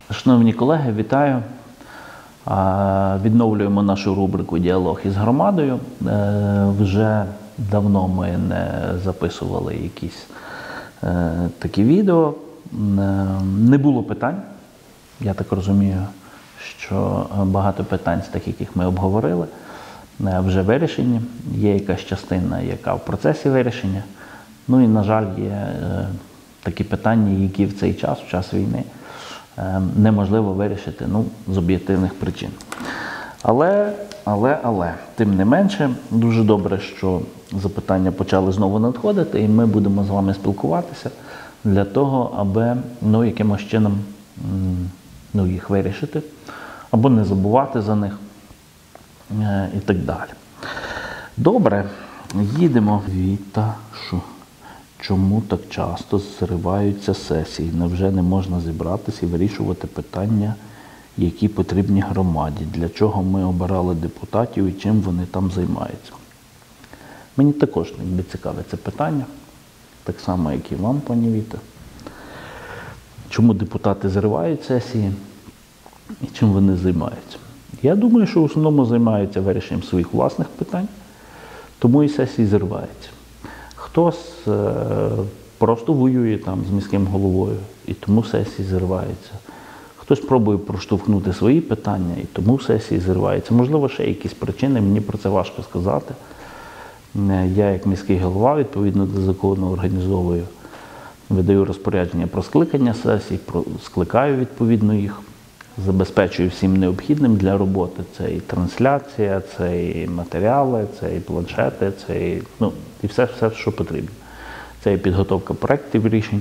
Шановні колеги, вітаю. Відновлюємо нашу рубрику «Діалог із громадою». Вже давно ми не записували якісь такі відео. Не було питань. Я так розумію, що багато питань з тих, яких ми обговорили, вже вирішені. Є якась частина, яка в процесі вирішення. Ну і, на жаль, є такі питання, які в цей час, в час війни, неможливо вирішити, з об'єктивних причин. Але, тим не менше, дуже добре, що запитання почали знову надходити, і ми будемо з вами спілкуватися для того, аби, якимось чином, їх вирішити, або не забувати за них, і так далі. Добре, їдемо. Віташу. Чому так часто зриваються сесії? Невже не можна зібратися і вирішувати питання, які потрібні громаді? Для чого ми обирали депутатів і чим вони там займаються? Мені також цікаве це питання, так само, як і вам, пані Віта. Чому депутати зривають сесії і чим вони займаються? Я думаю, що в основному займаються вирішенням своїх власних питань, тому і сесії зриваються. Хтось просто воює там з міським головою, і тому сесії зриваються. Хтось пробує проштовхнути свої питання, і тому сесії зриваються. Можливо, ще якісь причини, мені про це важко сказати. Я, як міський голова, відповідно до закону, організовую, видаю розпорядження про скликання сесій, скликаю відповідно їх, забезпечую всім необхідним для роботи. Це і трансляція, це і матеріали, це і планшети, це і все, що потрібно. Це і підготовка проєктів рішень.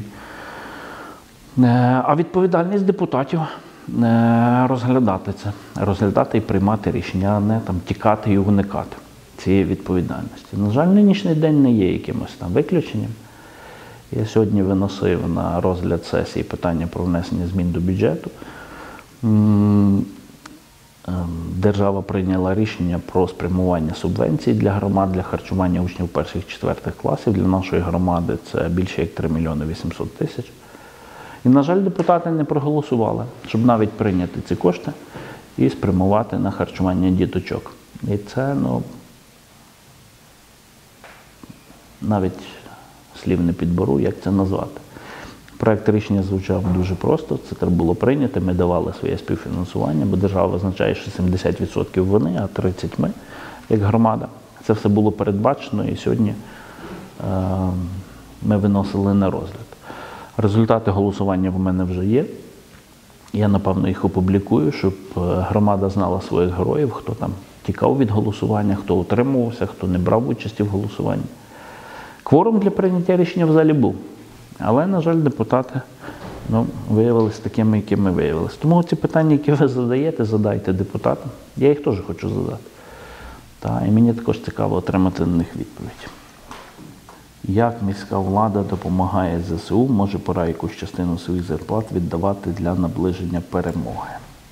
А відповідальність депутатів розглядати це. Розглядати і приймати рішення, а не тікати і уникати цієї відповідальності. На жаль, нинішній день не є якимось виключенням. Я сьогодні виносив на розгляд сесії питання про внесення змін до бюджету. Держава прийняла рішення про спрямування субвенцій для громад для харчування учнів 1-4 класів. Для нашої громади це більше як 3 мільйони 800 тисяч. І, на жаль, депутати не проголосували, щоб навіть прийняти ці кошти і спрямувати на харчування діточок. І це, навіть слів не підберу, як це назвати. Проект рішення звучав дуже просто, це треба було прийняти, ми давали своє співфінансування, бо держава визначає, що 70% вони, а 30% ми, як громада. Це все було передбачено і сьогодні ми виносили на розгляд. Результати голосування в мене вже є. Я, напевно, їх опублікую, щоб громада знала своїх героїв, хто там тікав від голосування, хто утримувався, хто не брав участі в голосуванні. Кворум для прийняття рішення в залі був. Але, на жаль, депутати виявилися такими, якими виявилися. Тому ці питання, які ви задаєте, задайте депутатам. Я їх теж хочу задати. І мені також цікаво отримати на них відповідь. Як міська влада допомагає ЗСУ, може пора якусь частину своїх зарплат віддавати для наближення перемоги?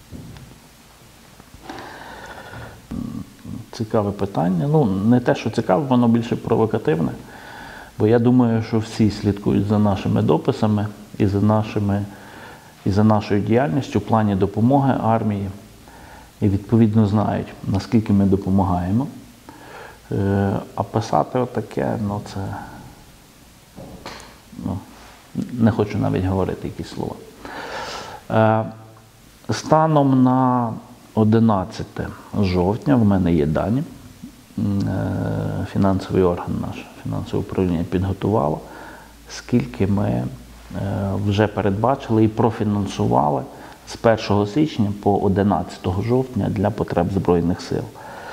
Цікаве питання. Не те, що цікаве, воно більше провокативне. Бо я думаю, що всі слідкують за нашими дописами і за нашою діяльністю в плані допомоги армії. І, відповідно, знають, наскільки ми допомагаємо. А писати отаке, це... не хочу навіть говорити якісь слова. Станом на 11 жовтня в мене є дані. Фінансовий орган наш, фінансове управління підготувало, скільки ми вже передбачили і профінансували з 1 січня по 11 жовтня для потреб Збройних сил.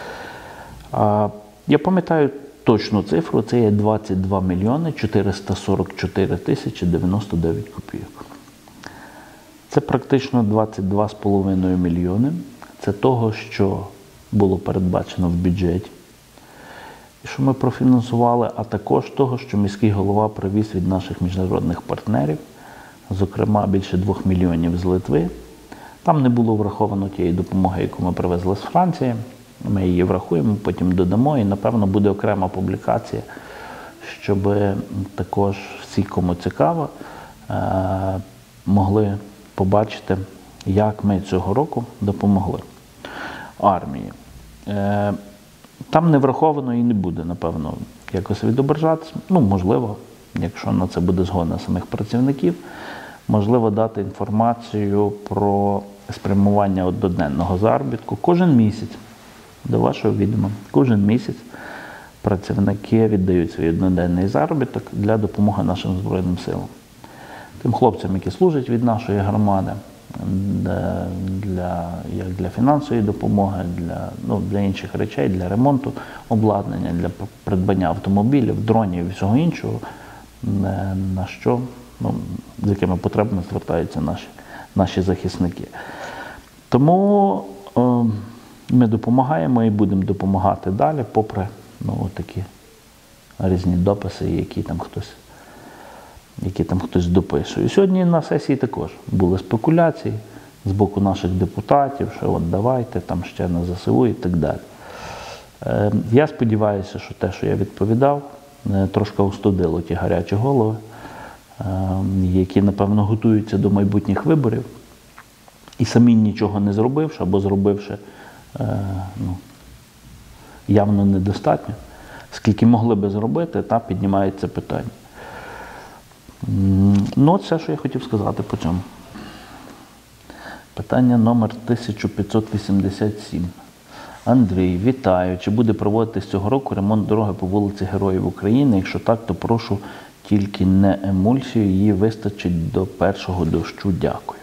Я пам'ятаю точну цифру, це є 22 мільйони 444 тисячі 99 копійок. Це практично 22,5 мільйони. Це того, що було передбачено в бюджеті. І що ми профінансували, а також того, що міський голова привіз від наших міжнародних партнерів, зокрема більше 2 мільйонів з Литви. Там не було враховано тієї допомоги, яку ми привезли з Франції. Ми її врахуємо, потім додамо, і, напевно, буде окрема публікація, щоб також всі, кому цікаво, могли побачити як ми цього року допомогли армії. Там не враховано і не буде, напевно, якось відображатися. Ну, можливо, якщо на це буде згода самих працівників, можливо, дати інформацію про спрямування одноденного заробітку кожен місяць, до вашого відома, кожен місяць працівники віддають свій одноденний заробіток для допомоги нашим Збройним силам. Тим хлопцям, які служать від нашої громади, як для фінансової допомоги, для інших речей, для ремонту обладнання, для придбання автомобілів, дронів і всього іншого, на що, з якими потребами звертаються наші захисники. Тому ми допомагаємо і будемо допомагати далі, попри такі різні дописи, які там хтось дописує. Сьогодні на сесії також були спекуляції з боку наших депутатів, що от давайте, там ще на ЗСУ і так далі. Я сподіваюся, що те, що я відповідав, трошки остудило ті гарячі голови, які, напевно, готуються до майбутніх виборів і самі нічого не зробивши, або зробивши явно недостатньо, скільки могли би зробити, та піднімається питання. От все, що я хотів сказати по цьому. Питання номер 1587. Андрій, вітаю. Чи буде проводитись цього року ремонт дороги по вулиці Героїв України? Якщо так, то прошу тільки не емульсію, її вистачить до першого дощу. Дякую.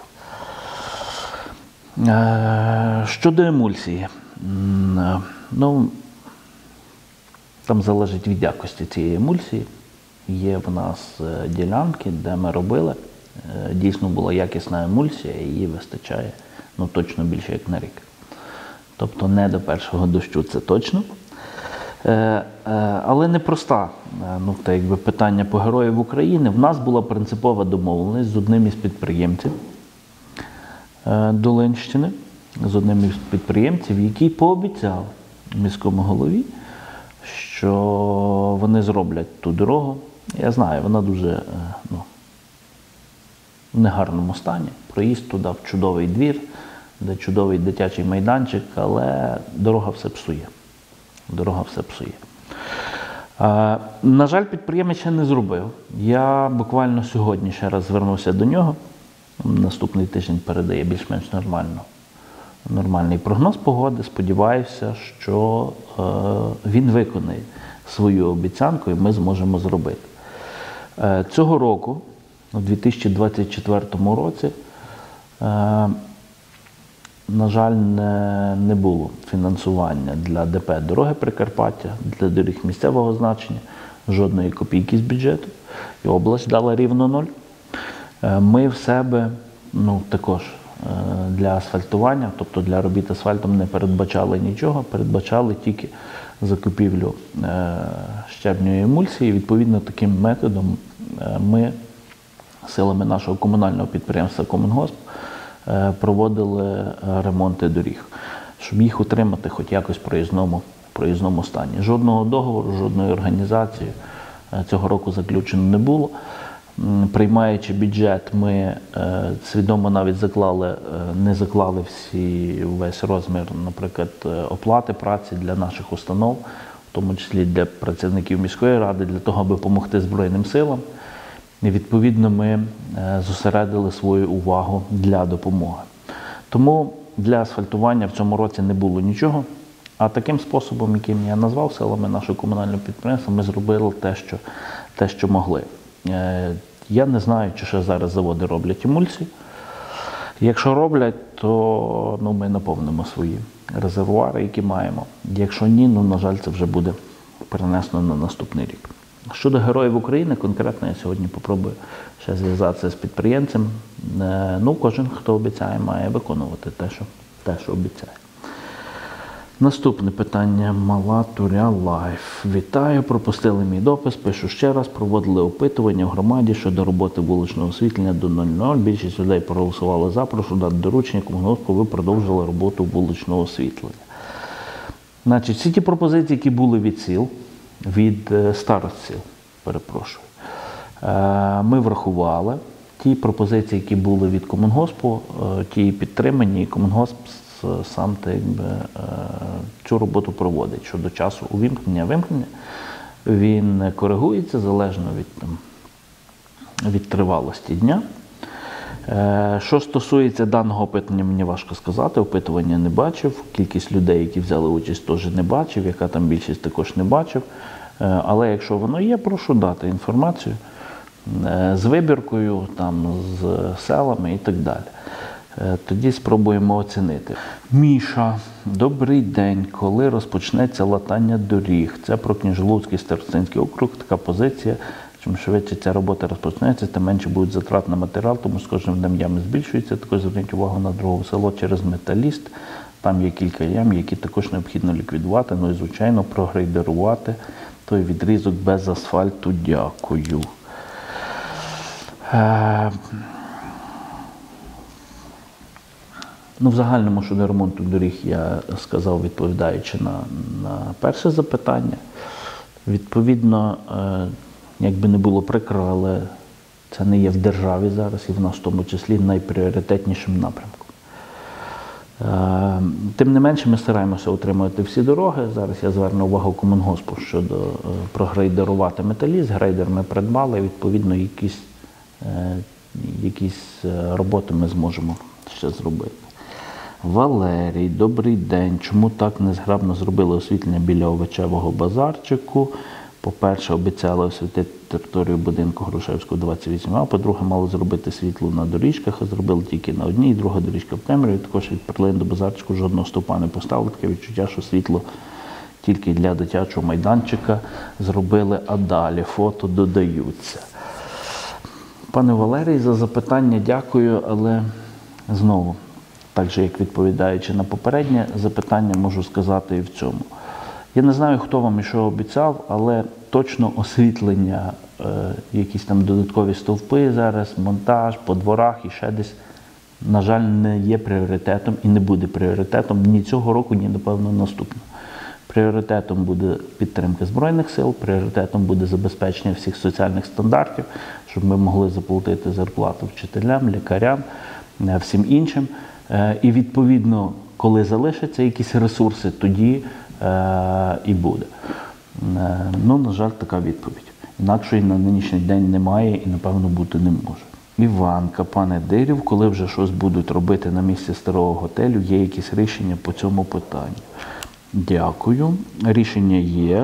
Щодо емульсії. Там залежить від якості цієї емульсії. Є в нас ділянки, де ми робили. Дійсно була якісна емульсія, і її вистачає точно більше, як на рік. Тобто не до першого дощу, це точно. Але непроста питання по Героїв України. В нас була принципова домовленість з одним із підприємців Долинщини, який пообіцяв міському голові, що вони зроблять ту дорогу. Я знаю, вона дуже в негарному стані. Проїзд туди в чудовий двір, де чудовий дитячий майданчик, але дорога все псує. На жаль, підприємець ще не зробив. Я буквально сьогодні ще раз звернувся до нього. Наступний тиждень передає більш-менш нормальний прогноз погоди. Сподіваюся, що він виконає свою обіцянку і ми зможемо зробити. Цього року, у 2024 році, на жаль, не було фінансування для ДП «Дороги Прикарпаття», для доріг місцевого значення, жодної копійки з бюджету. І область дала рівно 0. Ми в себе також для асфальтування, тобто для робіт асфальтом не передбачали нічого, передбачали тільки закупівлю щебньої емульсії. Відповідно, таким методом ми силами нашого комунального підприємства «Комунгосп» проводили ремонти доріг, щоб їх утримати хоч якось в проїзному стані. Жодного договору, жодної організації цього року заключено не було. Приймаючи бюджет, ми свідомо навіть не заклали весь розмір, наприклад, оплати праці для наших установ, в тому числі для працівників міської ради, для того, аби допомогти Збройним силам. І, відповідно, ми зосередили свою увагу для допомоги. Тому для асфальтування в цьому році не було нічого, а таким способом, яким я назвав, силами нашого комунального підприємства, ми зробили те, що могли. Я не знаю, чи ще зараз заводи роблять емульсії. Якщо роблять, то ми наповнимо свої резервуари, які маємо. Якщо ні, на жаль, це вже буде перенесено на наступний рік. Щодо Героїв України, конкретно я сьогодні попробую ще зв'язатися з підприємцем. Кожен, хто обіцяє, має виконувати те, що обіцяє. Наступне питання. Мала Туря Лайф. Вітаю, пропустили мій допис, пишу ще раз. Проводили опитування в громаді щодо роботи вуличного освітлення до 00. Більшість людей проголосували за, прошу дати доручення Комунгоспу, ви продовжили роботу вуличного освітлення. Всі ті пропозиції, які були від старост сіл, ми врахували. Ті пропозиції, які були від Комунгоспу, ті підтримані, і Комунгосп сам цю роботу проводить. Щодо часу вимкнення, він коригується залежно від тривалості дня. Що стосується даного опитування, мені важко сказати, опитування не бачив, кількість людей, які взяли участь, теж не бачив, яка там більшість, також не бачив. Але якщо воно є, прошу дати інформацію з вибіркою, там, з селами і так далі. Тоді спробуємо оцінити. Міша, добрий день. Коли розпочнеться латання доріг? Це про Княжолуцький старостинський округ, така позиція. Чим швидше ця робота розпочнеться, тим менше будуть затрат на матеріал, тому з кожним днем ями збільшуються. Також зверніть увагу на друге село через Металіст. Там є кілька ям, які також необхідно ліквідувати, ну і, звичайно, прогрейдерувати той відрізок без асфальту. Дякую. В загальному щодо ремонту доріг я сказав, відповідаючи на перше запитання. Відповідно, якби не було прикро, але це не є в державі зараз і в нас в тому числі найпріоритетнішим напрямком. Тим не менше, ми стараємося утримувати всі дороги. Зараз я зверну увагу Комунгоспу щодо прогрейдерувати Металіст. Грейдер ми придбали, і, відповідно, якісь роботи ми зможемо ще зробити. Валерій, добрий день. Чому так незграбно зробили освітлення біля овочевого базарчику? По-перше, обіцяли освітити територію будинку Грушевського, 28А. По-друге, мали зробити світло на доріжках, а зробили тільки на одній, друга доріжка в темряві. Також від перлин до базарчику жодного стовпа не поставили. Таке відчуття, що світло тільки для дитячого майданчика зробили, а далі фото додаються. Пане Валерій, за запитання дякую, але знову, так же, як відповідаючи на попереднє запитання, можу сказати і в цьому. Я не знаю, хто вам і що обіцяв, але точно освітлення, якісь там додаткові стовпи зараз, монтаж по дворах і ще десь, на жаль, не є пріоритетом і не буде пріоритетом ні цього року, ні, напевно, наступного. Пріоритетом буде підтримка Збройних сил, пріоритетом буде забезпечення всіх соціальних стандартів, щоб ми могли заплатити зарплату вчителям, лікарям, всім іншим. І, відповідно, коли залишаться якісь ресурси, тоді і буде. На жаль, така відповідь. Інакшої на нинішній день немає і, напевно, бути не може. Іванка, пане Дирів, коли вже щось будуть робити на місці старого готелю, є якісь рішення по цьому питанню? Дякую. Рішення є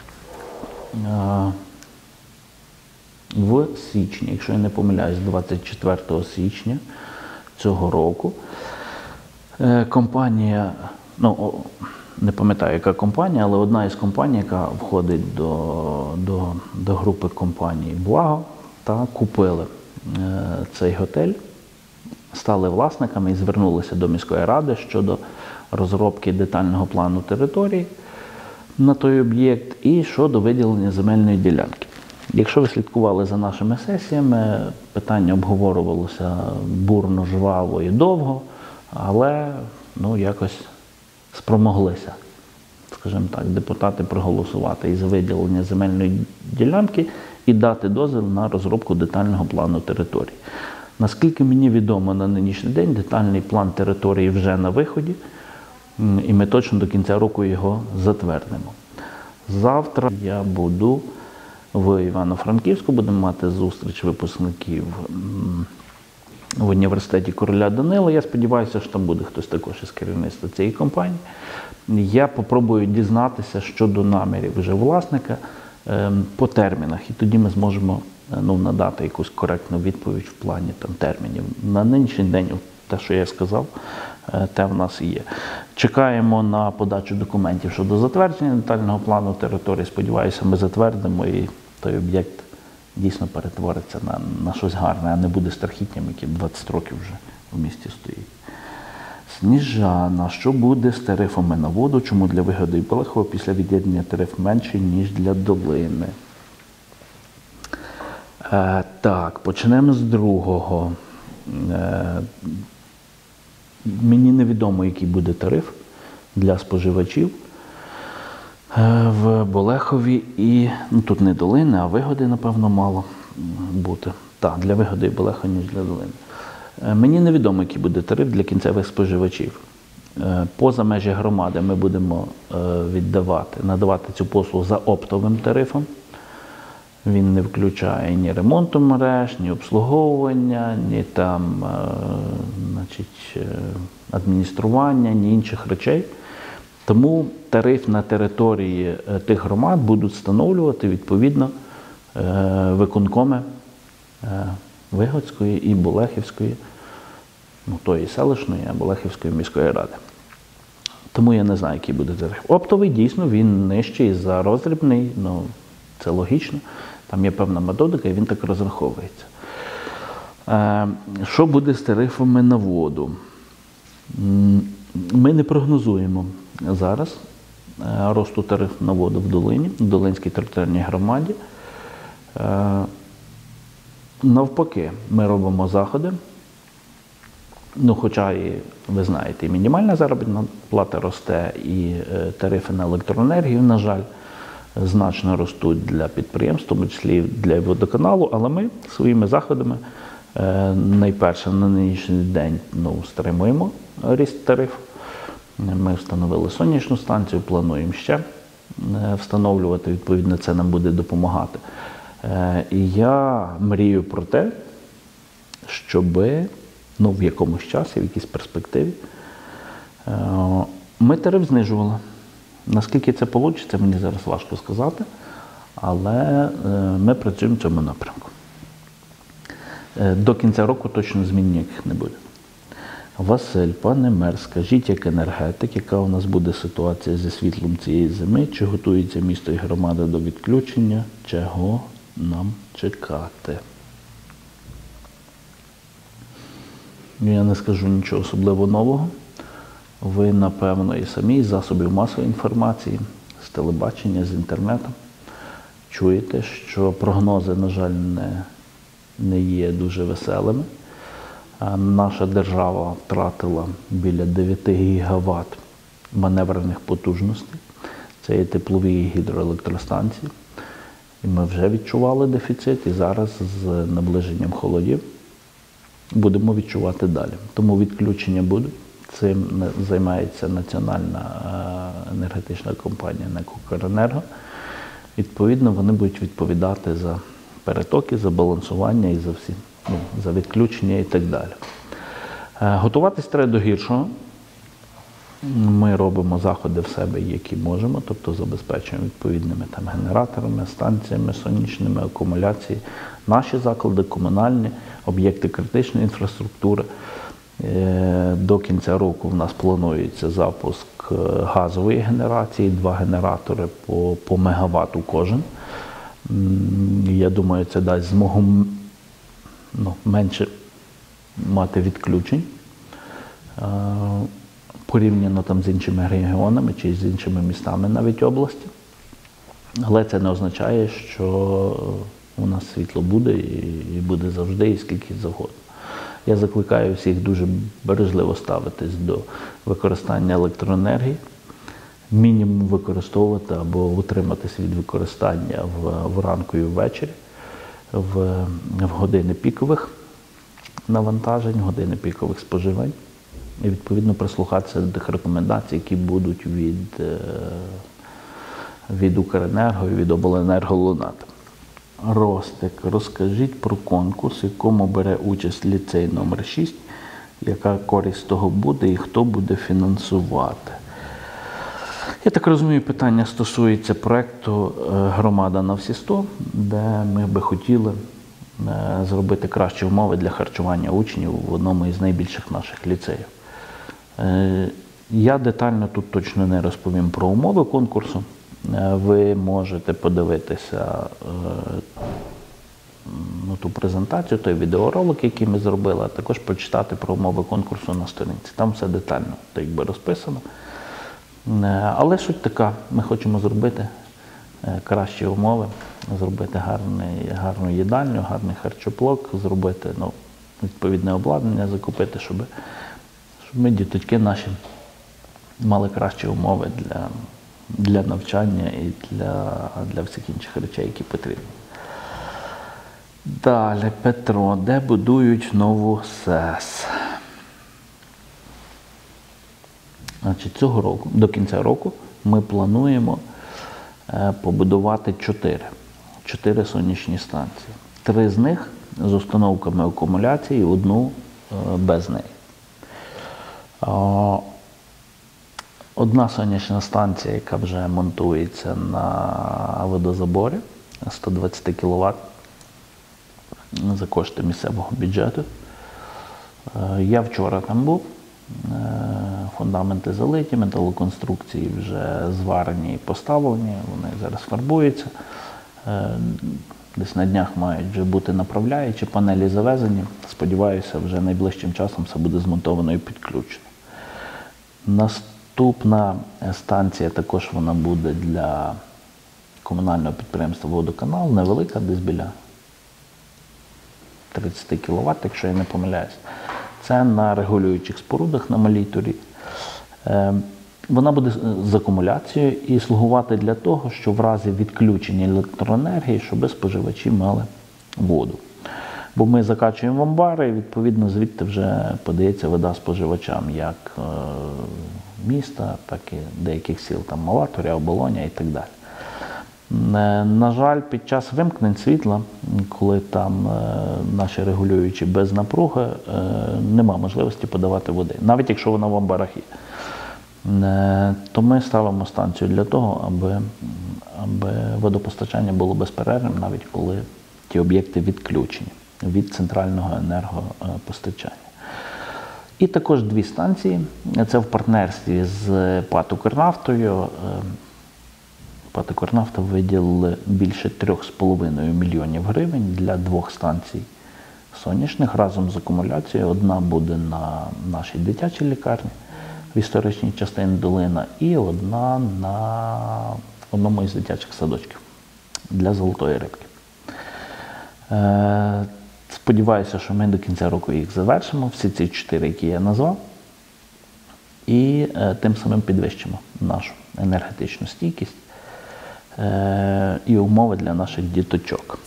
в січні, якщо я не помиляюсь, 24 січня цього року. Компанія, не пам'ятаю, яка компанія, але одна із компаній, яка входить до групи компаній «Благо», купили цей готель, стали власниками і звернулися до міської ради щодо розробки детального плану території на той об'єкт і щодо виділення земельної ділянки. Якщо ви слідкували за нашими сесіями, питання обговорювалося бурно, жваво і довго, але якось спромоглися, скажімо так, депутати проголосувати із виділення земельної ділянки і дати дозвіл на розробку детального плану території. Наскільки мені відомо на нинішній день, детальний план території вже на виході, і ми точно до кінця року його затвердимо. Завтра я буду в Івано-Франківську, будемо мати зустріч випускників в університеті короля Данила. Я сподіваюся, що там буде хтось також із керівництва цієї компанії. Я попробую дізнатися щодо намірів вже власника по термінах, і тоді ми зможемо надати якусь коректну відповідь в плані термінів. На нинішній день, те, що я сказав, те в нас і є. Чекаємо на подачу документів щодо затвердження детального плану території. Сподіваюся, ми затвердимо і той об'єкт дійсно перетвориться на щось гарне, а не буде страхіттям, який 20 років вже в місті стоїть. Сніжана, що буде з тарифами на воду? Чому для Вигоди і Болехова після від'єднання тариф менший, ніж для Долини? Так, почнемо з другого. Мені невідомо, який буде тариф для споживачів в Болехові і, тут не Долини, а Вигоди, напевно, мало бути. Так, для Вигоди і Болеха, ніж для Долини. Мені невідомо, який буде тариф для кінцевих споживачів. Поза межі громади ми будемо надавати цю послугу за оптовим тарифом. Він не включає ні ремонту мереж, ні обслуговування, ні там, адміністрування, ні інших речей. Тому тариф на території тих громад будуть встановлювати відповідно виконкоми Вигодської і Болехівської, тої селищної, а Болехівської міської ради. Тому я не знаю, який буде тариф. Оптовий, дійсно, він нижчий за роздрібний, це логічно. Там є певна методика, і він так розраховується. Що буде з тарифами на воду? Ми не прогнозуємо зараз росту тарифу на воду в Долині, в Долинській територіальній громаді. Навпаки, ми робимо заходи. Хоча, ви знаєте, і мінімальна заробітна плата росте, і тарифи на електроенергію, на жаль, значно ростуть для підприємств, в тому числі для водоканалу, але ми своїми заходами найперше на нинішній день стримуємо ріст тарифу. Ми встановили сонячну станцію, плануємо ще встановлювати, відповідно, це нам буде допомагати. І я мрію про те, щоб в якомусь часі, в якійсь перспективі, ми тариф знижували. Наскільки це вийде, мені зараз важко сказати, але ми працюємо в цьому напрямку. До кінця року точно змін ніяких не буде. Василь, пане мер, скажіть, як енергетик, яка у нас буде ситуація зі світлом цієї зими? Чи готується місто і громада до відключення? Чого нам чекати? Я не скажу нічого особливо нового. Ви, напевно, і самі з засобів масової інформації, з телебачення, з інтернету чуєте, що прогнози, на жаль, не є дуже веселими. Наша держава втратила біля 9 гігават маневрених потужностей. Це є теплові і гідроелектростанції. І ми вже відчували дефіцит, і зараз з наближенням холодів будемо відчувати далі. Тому відключення будуть. Цим займається Національна енергетична компанія НЕК «Укренерго». Відповідно, вони будуть відповідати за перетоки, за балансування і за всі, за відключення і так далі. Готуватись треба до гіршого. Ми робимо заходи в себе, які можемо, тобто забезпечуємо відповідними генераторами, станціями сонячними, акумуляції. Наші заклади, комунальні, об'єкти критичної інфраструктури. До кінця року в нас планується запуск газової генерації, 2 генератори по мегаватту кожен. Я думаю, це дасть змогу менше мати відключень порівняно з іншими регіонами чи з іншими містами навіть області. Але це не означає, що у нас світло буде і буде завжди, і скільки завгодно. Я закликаю всіх дуже бережливо ставитись до використання електроенергії, мінімум використовувати або утриматись від використання вранку і ввечері, в години пікових навантажень, години пікових споживань. І, відповідно, прислухатися до тих рекомендацій, які будуть від Укренерго і від обленерго лунати. Ростик, розкажіть про конкурс, в якому бере участь ліцей номер 6, яка користь з того буде і хто буде фінансувати. Я так розумію, питання стосується проєкту «Громада на всі 100», де ми би хотіли зробити кращі умови для харчування учнів в одному із найбільших наших ліцеїв. Я детально тут точно не розповім про умови конкурсу. Ви можете подивитися ту презентацію, той відеоролик, який ми зробили, а також прочитати про умови конкурсу на сторінці. Там все детально розписано. Але суть така, ми хочемо зробити кращі умови, зробити гарну їдальню, гарний харчоблок, зробити відповідне обладнання, закупити, щоб ми, діточки наші, мали кращі умови для навчання і для всіх інших речей, які потрібні. Далі, Петро, де будують нову СЕС? Значить, цього року, до кінця року, ми плануємо побудувати 4 сонячні станції. 3 з них з установками акумуляції, 1 без неї. Одна сонячна станція, яка вже монтується на водозаборі, 120 кВт за кошти місцевого бюджету. Я вчора там був, фундаменти залиті, металоконструкції вже зварені і поставлені, вони зараз фарбуються. Десь на днях мають вже бути направляючі, панелі завезені. Сподіваюся, вже найближчим часом все буде змонтовано і підключено. Наступна станція також вона буде для комунального підприємства «Водоканал», невелика, десь біля 30 кВт, якщо я не помиляюсь. Це на регулюючих спорудах на малій турі. Вона буде з акумуляцією і слугувати для того, що в разі відключення електроенергії, щоб споживачі мали воду. Бо ми закачуємо в амбари, і відповідно звідти вже подається вода споживачам, як міста, так і деяких сіл, там Малаторя, Оболоня і так далі. На жаль, під час вимкнень світла, коли там наші регулюючі без напруги, нема можливості подавати води, навіть якщо вона в амбарах є. То ми ставимо станцію для того, аби водопостачання було безперервним, навіть коли ті об'єкти відключені від центрального енергопостачання. І також 2 станції. Це в партнерстві з ПАТ «Укрнафтою». ПАТ «Укрнафта» виділили більше 3,5 мільйонів гривень для 2 станцій сонячних разом з акумуляцією. Одна буде на нашій дитячій лікарні в історичній частині Долина і одна на одному із дитячих садочків для Золотої рибки. Сподіваюся, що ми до кінця року їх завершимо, всі ці 4, які я назвав, і тим самим підвищимо нашу енергетичну стійкість і умови для наших діточок.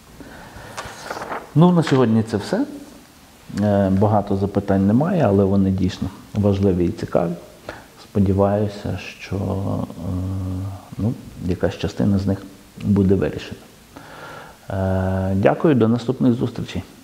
Ну, на сьогодні це все. Багато запитань немає, але вони дійсно важливі і цікаві. Сподіваюся, що якась частина з них буде вирішена. Дякую, до наступних зустрічей.